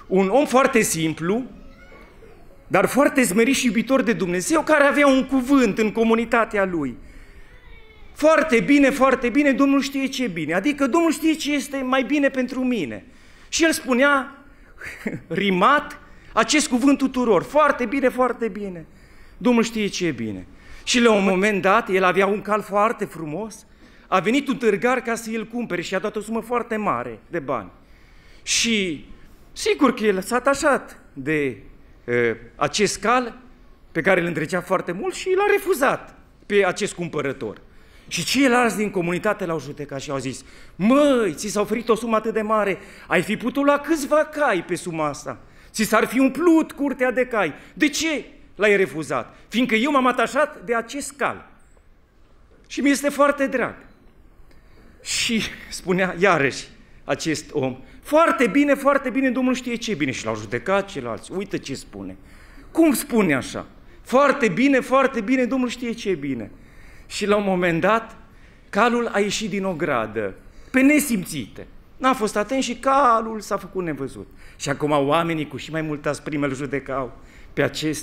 un om foarte simplu, dar foarte smerit și iubitor de Dumnezeu, care avea un cuvânt în comunitatea lui. Foarte bine, Domnul știe ce e bine, adică Domnul știe ce este mai bine pentru mine. Și el spunea, rimat, acest cuvânt tuturor, foarte bine, Domnul știe ce e bine. Și la un moment dat, el avea un cal foarte frumos, a venit un târgar ca să îl cumpere și a dat o sumă foarte mare de bani. Și sigur că el s-a atașat de acest cal pe care îl întrecea foarte mult și l-a refuzat pe acest cumpărător. Și ceilalți din comunitate l-au judecat și au zis, măi, ți s-a oferit o sumă atât de mare, ai fi putut lua câțiva cai pe suma asta, ți s-ar fi umplut curtea de cai. De ce l-ai refuzat? Fiindcă eu m-am atașat de acest cal și mi este foarte drag. Și spunea iarăși acest om, foarte bine, Domnul știe ce e bine. Și l-au judecat ceilalți, uite ce spune. Cum spune așa? Foarte bine, Domnul știe ce e bine. Și la un moment dat, calul a ieșit din ogradă, pe nesimțite. N-a fost atent și calul s-a făcut nevăzut. Și acum oamenii cu și mai multă asprime îl judecau pe acest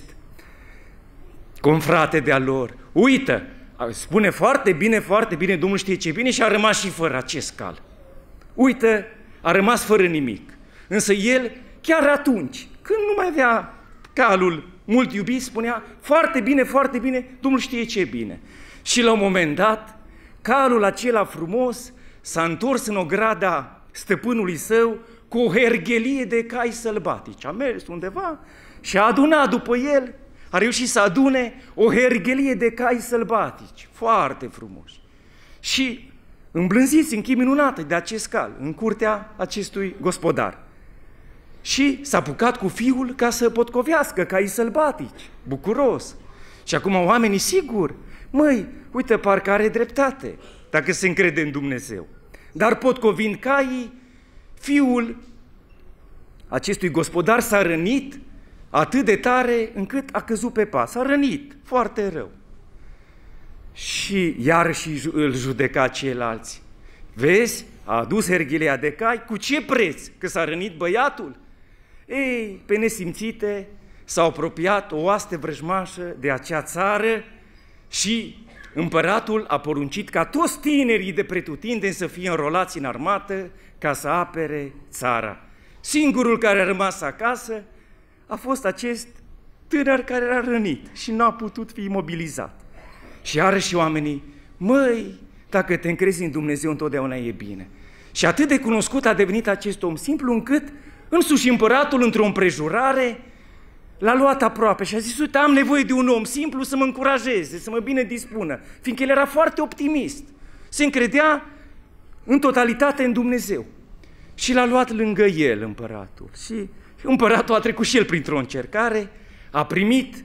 confrate de-a lor. Uită, spune foarte bine, Domnul știe ce e bine și a rămas și fără acest cal. Uită, a rămas fără nimic. Însă el, chiar atunci, când nu mai avea calul mult iubit, spunea foarte bine, Domnul știe ce e bine. Și la un moment dat, calul acela frumos s-a întors în ograda stăpânului său cu o herghelie de cai sălbatici. A mers undeva și a adunat după el, a reușit să adune o herghelie de cai sălbatici, foarte frumoși. Și îmblânziți în chip minunată de acest cal, în curtea acestui gospodar. Și s-a apucat cu fiul ca să potcovească caii sălbatici, bucuros. Și acum oamenii, sigur, măi, uite, parcă are dreptate, dacă se încrede în Dumnezeu. Dar potcovind caii, fiul acestui gospodar s-a rănit atât de tare încât a căzut pe pas. S-a rănit foarte rău. Și iarăși îl judeca ceilalți. Vezi, a adus herghelea de cai, cu ce preț? Că s-a rănit băiatul? Ei, pe nesimțite s-a apropiat o oaste vrăjmașă de acea țară și împăratul a poruncit ca toți tinerii de pretutindeni să fie înrolați în armată ca să apere țara. Singurul care a rămas acasă a fost acest tânăr care era rănit și n-a putut fi imobilizat. Și iarăși oamenii, măi, dacă te încrezi în Dumnezeu, întotdeauna e bine. Și atât de cunoscut a devenit acest om simplu încât însuși împăratul, într-o împrejurare, l-a luat aproape și a zis, uite, am nevoie de un om simplu să mă încurajeze, să mă bine dispună, fiindcă el era foarte optimist, se încredea în totalitate în Dumnezeu. Și l-a luat lângă el împăratul. Și împăratul a trecut și el printr-o încercare, a primit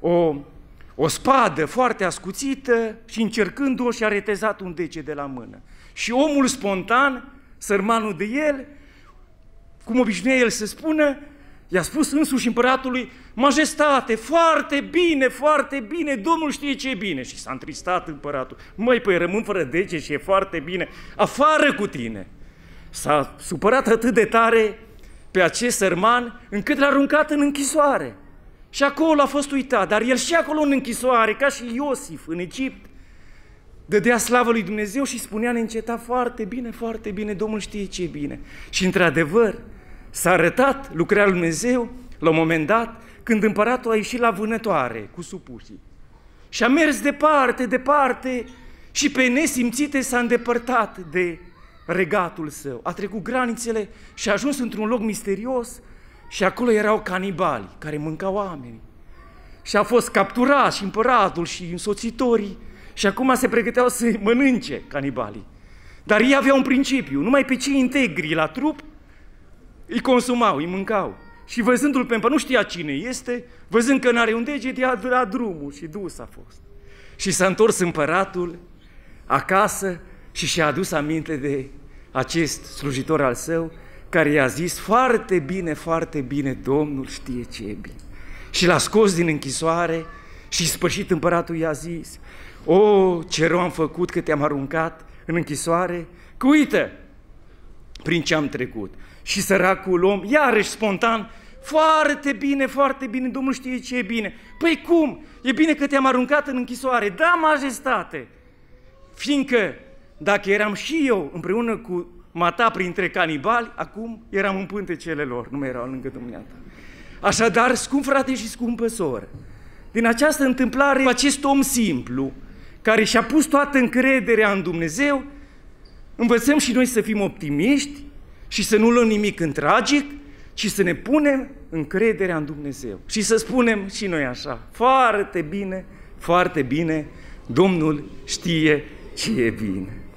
o spadă foarte ascuțită și încercând-o și-a retezat un dege de la mână. Și omul spontan, sărmanul de el, cum obișnuia el să spună, i-a spus însuși împăratului, majestate, foarte bine, Domnul știe ce e bine. Și s-a întristat împăratul, măi, păi rămân fără dege și e foarte bine, afară cu tine. S-a supărat atât de tare pe acest sărman, încât l-a aruncat în închisoare. Și acolo a fost uitat, dar el și acolo în închisoare, ca și Iosif în Egipt, dădea slavă lui Dumnezeu și spunea neîncetat, foarte bine, Domnul știe ce e bine. Și într-adevăr, s-a arătat lucrarea lui Dumnezeu la un moment dat, când împăratul a ieșit la vânătoare cu supușii. Și a mers departe și pe nesimțite s-a îndepărtat de regatul său. A trecut granițele și a ajuns într-un loc misterios și acolo erau canibali care mâncau oameni. Și a fost capturat și împăratul și însoțitorii și acum se pregăteau să mănânce canibalii. Dar ei aveau un principiu, numai pe cei integri la trup îi consumau, îi mâncau. Și văzându-l pe împărat, nu știa cine este, văzând că n-are un deget, i-a dat drumul și dus a fost. Și s-a întors împăratul acasă și și-a adus aminte de acest slujitor al său, care i-a zis, foarte bine, Domnul știe ce e bine. Și l-a scos din închisoare și spășit împăratul i-a zis, ce rău am făcut că te-am aruncat în închisoare, că uită prin ce am trecut. Și săracul om, iarăși spontan, foarte bine, Domnul știe ce e bine. Păi cum? E bine că te-am aruncat în închisoare. Da, majestate! Fiindcă dacă eram și eu împreună cu mata printre canibali, acum eram în pântecele lor, nu mai erau lângă dumneata. Așadar, scump frate și scumpă soră, din această întâmplare, acest om simplu, care și-a pus toată încrederea în Dumnezeu, învățăm și noi să fim optimiști și să nu luăm nimic în tragic, ci să ne punem încrederea în Dumnezeu. Și să spunem și noi așa, foarte bine, Domnul știe ce e bine.